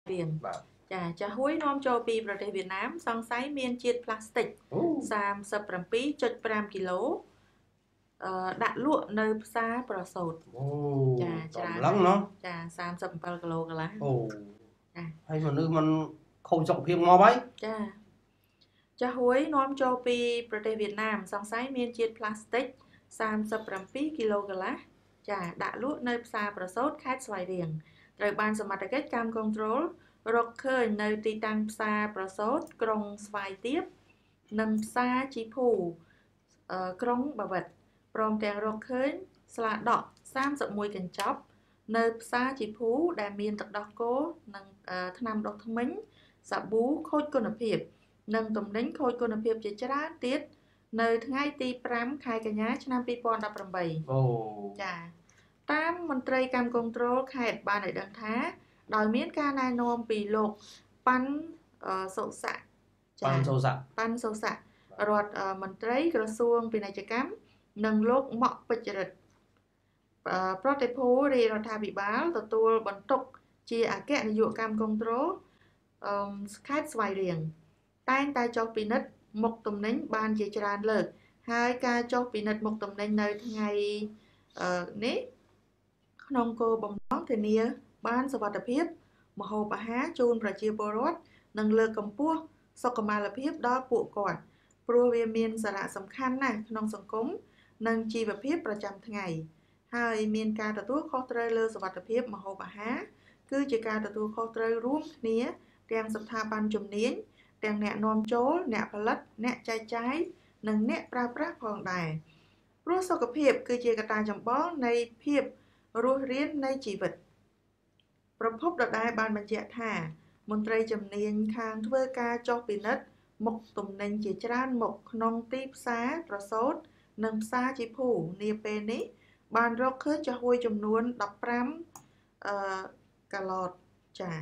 Viền chà húi nom cho piประเทศ Việt Nam សង្ស័យមានជាតិ plastic 37.5 គីឡូដាក់លក់នៅផ្សារប្រសូតចាច្រើនឡឹងเนาะចា37គីឡូកន្លះចាហើយមនុស្សมันខូចសុខភាពងាប់ហើយចាហួយនាំចូលពីប្រទេសវៀតណាមសង្ស័យមានជាតិ plastic 37គីឡូកន្លះចាដាក់លក់នៅផ្សារប្រសូតខេត្តស្វាយរៀងត្រូវបានសមត្ថកិច្ចកម្មគ្រប់គ្រងរកឃើញនៅទីតាំងផ្សារប្រសូតក្រុងស្វាយទៀបនិងផ្សារជីភូក្រុងបាវិតព្រមទាំងរកឃើញស្លាដក31កញ្ចប់នៅផ្សារជីភូដែលមានទឹកដោះគោនិងថ្នាំដុសធ្មេញសាប៊ូខូចគុណភាពនិងទំនិញខូចគុណភាពជាច្រើនទៀតនៅថ្ងៃទី5ខែកញ្ញាឆ្នាំ2018ចាតាមមន្ត្រីកម្មគ្រប់គ្រងខេត្តបានឲ្យដឹងថាដោយមានការណែនាំពីលោកប៉ាន់សុស័កប៉ាន់សុស័ករដ្ឋមន្ត្រីក្រសួងពាណិជ្ជកម្មនិងលោកម៉ាក់ពេជ្ររិទ្ធប្រតិភូរាជរដ្ឋាភិបាលទទួលបន្ទុកជាអគ្គនាយកកម្មគ្រប់គ្រងខេត្តស្វាយរៀងតែងតែចុះពិនិត្យមុខទំនិញបានជាច្រើនលើកហើយការចុះពិនិត្យមុខទំនិញនៅថ្ងៃនេះក្នុងគោលបំណងធានាបានសុវត្ថិភាពម្ហូបអាហារជូនប្រជាពលរដ្ឋនិងលើកកម្ពស់សុខុមាលភាពដល់ពួកគាត់ព្រោះវាមានសារៈសំខាន់ណាស់ក្នុងសង្គមនិងជីវភាពប្រចាំថ្ងៃហើយមានការទទួលខុសត្រូវលើសុវត្ថិភាពម្ហូបអាហារគឺជាការទទួលខុសត្រូវរួមគ្នាទាំងស្ថាប័នជំនាញទាំងអ្នកនាំចូលអ្នកផលិតអ្នកចែកចាយនិងអ្នកប្រើប្រាស់ផងដែរព្រោះសុខភាពគឺជាកត្តាចម្បងនៃភាពរស់រាននៃជីវិតប្រភពដដែលបានបញ្ជាក់ថាមន្ត្រីជំនាញខាងធ្វើការចុះពិនិត្យមុខទំនិញជាច្រើនមុខក្នុងទីផ្សារប្រសូតនិងផ្សារជីភូនាពេលនេះបានរកឃើញចាហួយចំនួន15កាឡតចា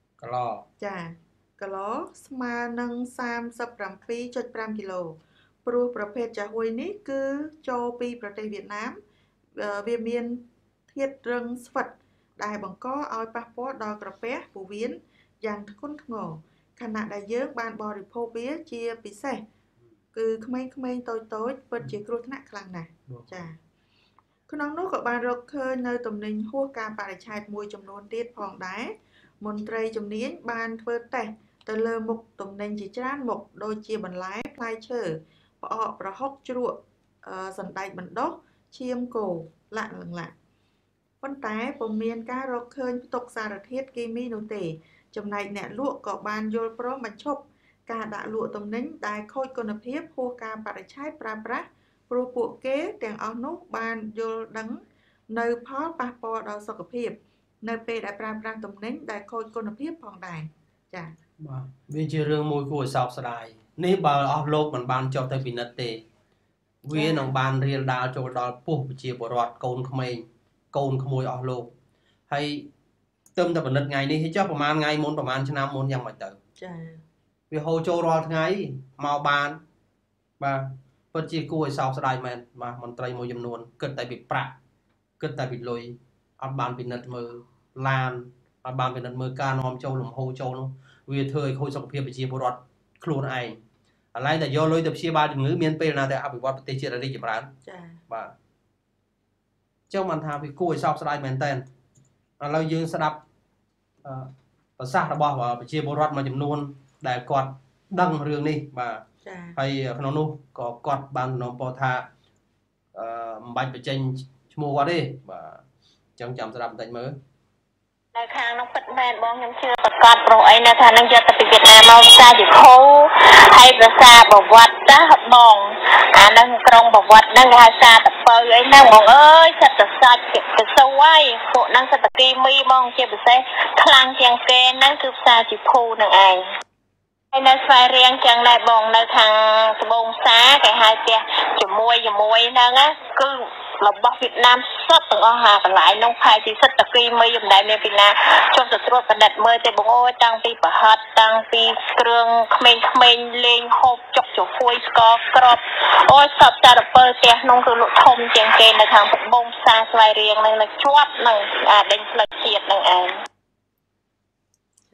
កាឡស្មើនឹង 37.5 គីឡូព្រោះប្រភេទចាហួយនេះគឺចូលពីប្រទេសវៀតណាមវាមានធាតុរឹងស្វិតដែលបង្កឲ្យប៉ះពាល់ដល់ក្រពះពោះវៀនយ៉ាងធ្ងន់ធ្ងរខណៈដែលយើងបានបរិភោគវាជាពិសេសគឺក្មេងៗតូចៗពិតជាគ្រោះថ្នាក់ខ្លាំងណាស់ចាក្នុងនោះក៏បានរកឃើញនៅទំនិញហួសការបរិច្ឆេទមួយចំនួនទៀតផងដែរមន្ត្រីជំនាញបានធ្វើតេស្តទៅលើមុខទំនិញជាច្រើនមុខដូចជាបន្លែផ្លែឈើផ្អកប្រហុកជ្រក់សណ្តែកបណ្ដុះឈាមគោលាក់ប៉ុន្តែពុំមានការរកឃើញផ្ទុកសារធាតុគីមីនោះទេចំណែកអ្នកលក់ក៏បានយល់ព្រមបញ្ឈប់ការដាក់លក់ទំនិញដែលខូចគុណភាពហួសការបរិច្ឆេទប្រើប្រាស់ព្រោះពួកគេទាំងអស់នោះបានយល់ដឹងនៅផលប៉ះពាល់ដល់សុខភាពនៅពេលដែលប្រើប្រាស់ទំនិញដែលខូចគុណភាពផងដែរចា៎បាទវាជារឿងមួយគួរឲ្យសោកស្ដាយនេះបើអស់លោកមិនបានចុះទៅពិនិត្យទេវានឹងបានរៀលដាលចូលដល់ពោះប្រជាពលរដ្ឋកូនក្មេងកូនក្មួយអស់លោកហើយទឹមតែពិនិត្យថ្ងៃនេះចុះប្រហែលថ្ងៃមុនប្រហែលឆ្នាំមុនយ៉ាងម៉េចទៅចាវាហូរចូលរាល់ថ្ងៃមកបានបាទពិតជាគួរឲ្យសោកស្ដាយមែនបាទមន្ត្រីមួយចំនួនគិតតែពីប្រាក់គិតតែពីលុយអត់បានពិនិត្យមើលឡានអត់បានពិនិត្យមើលការនាំចូលលំហូរចូលនោះវាធ្វើឲ្យខូចសុខភាពប្រជាពលរដ្ឋខ្លួនឯងឥឡូវតែយកលុយទៅព្យាបាលជំងឺមានពេលណាទៅអភិវឌ្ឍប្រទេសជាតិរីកចម្រើនចាបាទចុះបានថាវាគួរឲ្យសោកស្ដាយមែនតើឥឡូវយើងស្ដាប់ប្រសាសន៍របស់ប្រជាពលរដ្ឋមួយចំនួនដែលគាត់ដឹងរឿងនេះបាទហើយក្នុងនោះក៏គាត់បាននាំពោលថាមិនបាច់បញ្ចេញឈ្មោះគាត់ទេបាទអញ្ចឹងចាំស្ដាប់បន្តិចមើលនៅខាងនោះពិតមែនបងខ្ញុំជឿប្រកាសព្រោះអីនៅខាងនឹងយកទៅពីវៀតណាមមកផ្សារជាខូហើយប្រសាបវត្តណាបងអានឹងក្រុងបវត្តហ្នឹងគេហៅសារតពៅអីហ្នឹងបងអើយសិតតែសាច់ទៅសួយពួកហ្នឹងសិតតែគីមីហ្មងជាពិសេសខ្លាំងជាងគេហ្នឹងគឺផ្សារជាភូហ្នឹងឯងហើយនៅស្វាយរៀងចឹងដែរបងនៅខាងត្បូងផ្សារគេហៅផ្ទះជាមួយហ្នឹងណាគឺរបស់វៀតណាមសុទ្ធទាំងអស់ហាកន្លែងនោះផែជាសិតតែគីមីមិនដែលមានពីណាចុះទៅត្រួតពិនិត្យមើលទេបងអើយតាំងពីប្រហិតតាំងពីគ្រឿងក្មេងៗលេងហូបចុកចំហួយស្ករក្របអូយសពតារពើផ្ទះនោះគឺលក់ធំជាងគេនៅខាងត្បូងផ្សារស្វាយរៀងនឹងនៅជាប់នឹងអាដេញផ្លូវជាតិនឹងឯងចា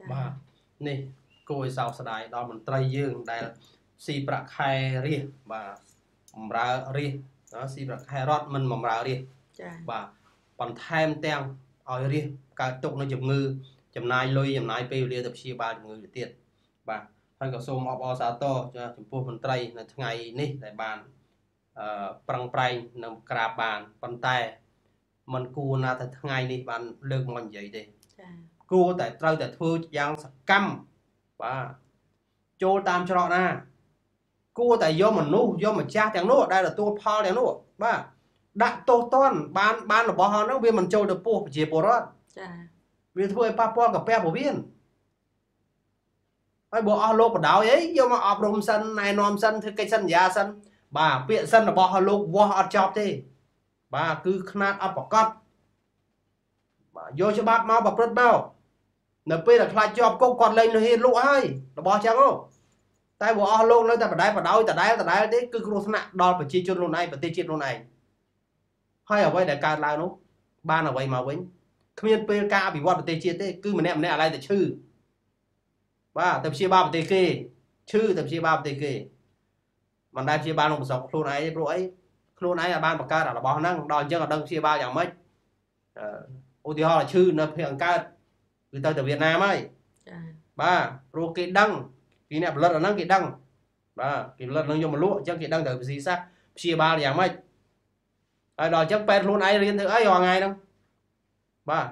បាទនេះគួរឲ្យសោកស្ដាយដល់មន្ត្រីយើងដែលស៊ីប្រាក់ខែរាជបាទបម្រើរាជស៊ីប្រាក់ខែរដ្ឋមិនបម្រើរាជចា៎បាទបន្ថែមទាំងឲ្យរាជកើតទុកនៅជំងឺចំណាយលុយចំណាយពេលវេលាទៅព្យាបាលជំងឺទៅទៀតបាទហើយក៏សូមអបអរសាទរចំពោះមន្ត្រីនៅថ្ងៃនេះដែលបានប្រឹងប្រែងនៅក្រាបបានប៉ុន្តែมันគួរណាតែថ្ងៃនេះបានលើកមកនិយាយទេចា៎គួរតែត្រូវតែធ្វើយ៉ាងសកម្មបាទចូលតាមច្រកណាគួរតែយកមនុស្សយកម្ចាស់ទាំងនោះដែលទទួលផលទាំងនោះបាទដាក់ទោសទណ្ឌបានរបស់ហ្នឹងវាមិនចូលទៅពោះប្រជាពលរដ្ឋចា៎វាធ្វើឲ្យប៉ះពាល់កាពះពោះវៀនហើយបើអស់លោកបដ ாய் អីយកមកអប់រំសិនណែនាំសិនធ្វើកិច្ចសន្យាសិនបាទពាក្យសិនរបស់លោកវាស់អត់ចប់ទេបាទគឺខ្នាតអត់ប្រកបបាទយកច្បាប់មកប្រព្រឹត្តមកនៅពេលដែលខ្លាចជាប់គុកគាត់លែងនៅហ៊ានលក់ហើយរបស់ចឹងតែបើអស់លោកនៅតែបដែបដោយដដែលទេគឺគ្រោះថ្នាក់ដល់ប្រជាជនខ្លួនឯងប្រទេសជាតិខ្លួនឯងហើយអ្វីដែលកើតឡើងនោះបានអ្វីមកវិញគ្មានពេលការអភិវឌ្ឍប្រទេសជាតិទេគឺម្នាក់ឥឡូវតែឈឺបាទទៅព្យាបាលប្រទេសគេឈឺទៅព្យាបាលប្រទេសគេមិនដែលព្យាបាលក្នុងប្រសពខ្លួនឯងទេព្រោះអីខ្លួនឯងអាចបានបង្កើតរបស់ហ្នឹងដល់អញ្ចឹងអត់ដឹងព្យាបាលយ៉ាងម៉េចឧទាហរណ៍ឈឺនៅភៀងអង្កើតគឺទៅវៀតណាមហើយចា៎បាទព្រោះគេដឹងពីអ្នកផលិតអាហ្នឹងគេដឹងបាទគេផលិតនឹងយកមកលក់អញ្ចឹងគេដឹងទៅវិធីសាស្ត្រព្យាបាលយ៉ាងម៉េចហើយដល់អញ្ចឹងពេទ្យខ្លួនឯងរៀនធ្វើអីរាល់ថ្ងៃហ្នឹងបាទ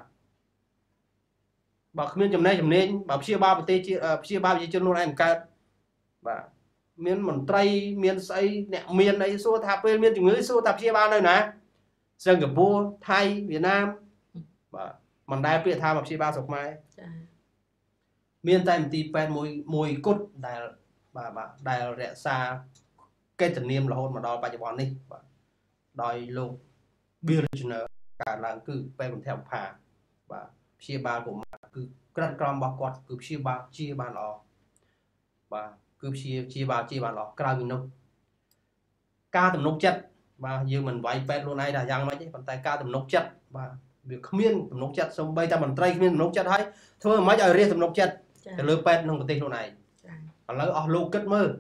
បើគ្មានចំណេះជំនាញបើព្យាបាលប្រទេសជាព្យាបាលប្រជាជនខ្លួនឯងមិនកើតបាទមានមន្ត្រីមានស្អីអ្នកមានអីសួរថាពេលមានជំងឺសួរថាព្យាបាលនៅណាសិង្ហបុរីថៃវៀតណាមបាទមិនដែលពាក្យថាមកព្យាបាលស្រុកខ្មែរចា៎មានតែមន្ទីរពេទ្យមួយគត់ដែលបាទដែលរក្សាកិត្តិនាមរហូតមកដល់បច្ចុប្បន្ននេះបាទដោយលោក Bill Regional កើតឡើងគឺពេទ្យមន្ទីរបុប្ផាបាទព្យាបាលកុមារគឺក្រិតក្រមរបស់គាត់គឺព្យាបាលជាបានល្អបាទគឺព្យាបាលជាបានល្អក្រៅពីនោះការទំនុកចិត្តបាទយើងមិនវាយពេទ្យខ្លួនឯងថាយ៉ាងម៉េចទេប៉ុន្តែការទំនុកចិត្តបាទវាគ្មានទំនុកចិត្តសូម្បីតែមន្ត្រីគ្មានទំនុកចិត្តហើយធ្វើមិនឲ្យរាជទំនុកចិត្តទៅលើពេទ្យក្នុងប្រទេសខ្លួនឯងឥឡូវអស់លោកគិតមើល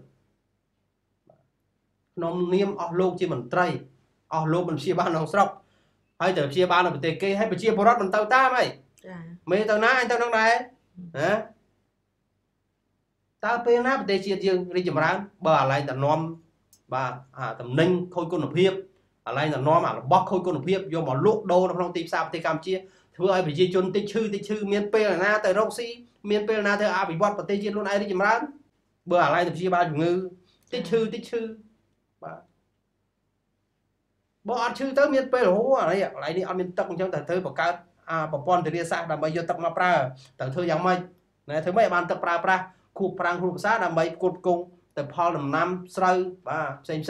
ក្នុងនាមអស់លោកជាមន្ត្រីអស់លោកមិនព្យាបាលក្នុងស្រុកហើយទៅព្យាបាលនៅប្រទេសគេហើយប្រជាពលរដ្ឋមិនទៅតាមអីចា៎មេទៅណាអញទៅនឹងដែរណាតើពេលណាប្រទេសជាតិយើងរីកចម្រើនបើអាឡែងតែនាំបាទអាតំណែងខូចគុណភាពអាឡែងតែនាំអារបស់ខូចគុណភាពយកមកលក់ដូរនៅក្នុងទីផ្សារប្រទេសកម្ពុជាធ្វើឲ្យប្រជាជនតិចឈឺមានពេលណាទៅរកស៊ីមានពេលណាធ្វើអភិវឌ្ឍប្រទេសជាតិខ្លួនឯងរីកចម្រើនបើអាឡែងទៅព្យាបាលជំងឺតិចឈឺបាទបើអត់ឈឺទៅមានពេលរហូតអាឡែងនេះអត់មានទឹកអញ្ចឹងតែត្រូវបង្កើតប្រព័ន្ធធារាសាស្ត្រដើម្បីយកទឹកមកប្រើត្រូវធ្វើយ៉ាងម៉េចណាធ្វើម៉េចឲ្យបានទឹកប្រើប្រាស់គូប្រាំងគ្រូភាសាដើម្បីផ្គត់ផ្គង់ទៅផលដំណាំស្រូវបាទផ្សេង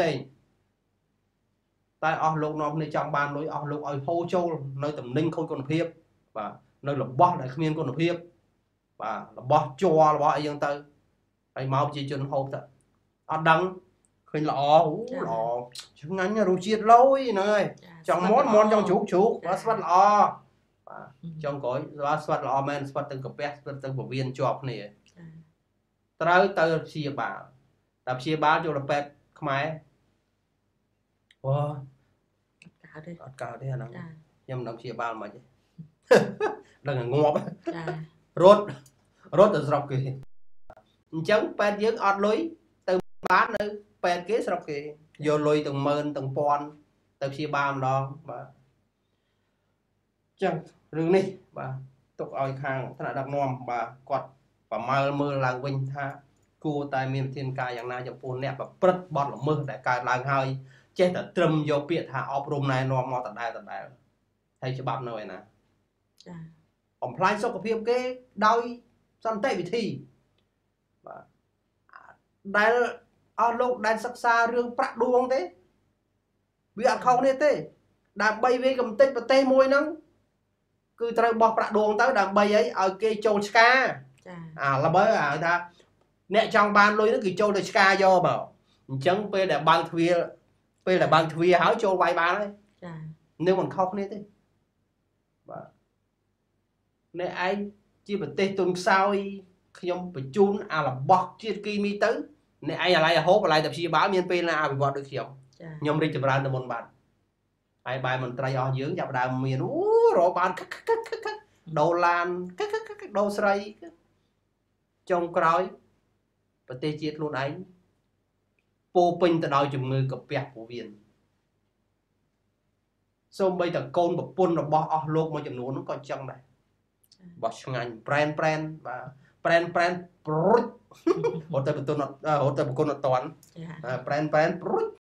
តែអស់លោកនាំគ្នាចង់បានលុយអស់លោកឲ្យហូរចូលនៅតំណែងខូចគុណភាពបាទនៅរបស់ដែលគ្មានគុណភាពបាទរបស់ជ័ររបស់អីចឹងទៅហើយមកប្រជាជនហូបទៅអត់ដឹងឃើញល្អល្អឆ្ងាញ់រសជាតិលយហ្នឹងហើយចង់មន់ចង់ជ្រូកបាទស្វិតល្អបាទចង់ក្រោយស្វិតល្អមែនស្វិតទាំងកាពះស្វិតទាំងពវៀនជាប់គ្នាត្រូវទៅព្យាបាលតែព្យាបាលចូលទៅពេទ្យខ្មែរអូអត់កើតទេអាហ្នឹងខ្ញុំមិនដឹងព្យាបាលមិនទេដឹងតែងាប់រត់ទៅស្រុកគេអញ្ចឹងពេទ្យយើងអត់លុយទៅបាននៅពេទ្យគេស្រុកគេយកលុយទាំងម៉ឺនទាំងពាន់ទៅព្យាបាលម្ដងបាទអញ្ចឹងរឿងនេះបាទទុកឲ្យខាងថ្នាក់ដឹកនាំបាទគាត់ប្រមើលមើលឡើងវិញថាគួរតែមានវិធានការយ៉ាងណាចំពោះអ្នកប្រព្រឹត្តបទល្មើសដែលកើតឡើងហើយចេះតែត្រឹមយកពាក្យថាអប់រំណែនាំមកដដែលហើយច្បាប់នៅឯណាចាបំផ្លាញសុខភាពគេដោយសន្តិវិធីបាទដែលអស់លោកដែលសិក្សារឿងប្រាក់ដួងទេវាអត់ខុសនេះទេដើម្បីវាកំតិចប្រទេសមួយហ្នឹងគឺត្រូវបោះប្រាក់ដួងទៅដើម្បីអីឲ្យគេចូលឆ្កាចាល្បើឲ្យថាអ្នកចង់បានលុយហ្នឹងគឺចូលទៅឆ្កាយកមកអញ្ចឹងពេលដែលបើកទ្វារហើយចូលវាយបានហើយចានឹងមិនខុសគ្នាទេបាទអ្នកឯងជាប្រទេសទុនខ្សោយខ្ញុំបញ្ជូនអារបស់ជាតិគីមីទៅអ្នកឯងអាឡ័យហូបអាឡ័យតែព្យាបាលមានពេលណាអភិវឌ្ឍដូចខ្ញុំខ្ញុំរីកចម្រើនទៅមុនបាទហើយបែរមន្ត្រីអស់យើងចាប់ដើមមានរកបានដូរឡានដូរស្រីចុងក្រោយប្រទេសជាតិខ្លួនឯងពោពេញទៅដោយជំងឺកាពះពោះវៀនសូម្បីតែកូនប្រពន្ធរបស់អស់លោកមួយចំនួននោះក៏ចឹងដែរបោះឆ្ងាញ់ប្រែនបាទប្រែនប្រុចរត់ទៅបន្ទុនរត់ទៅប្រគុណអត់តាន់ប្រែនប្រុច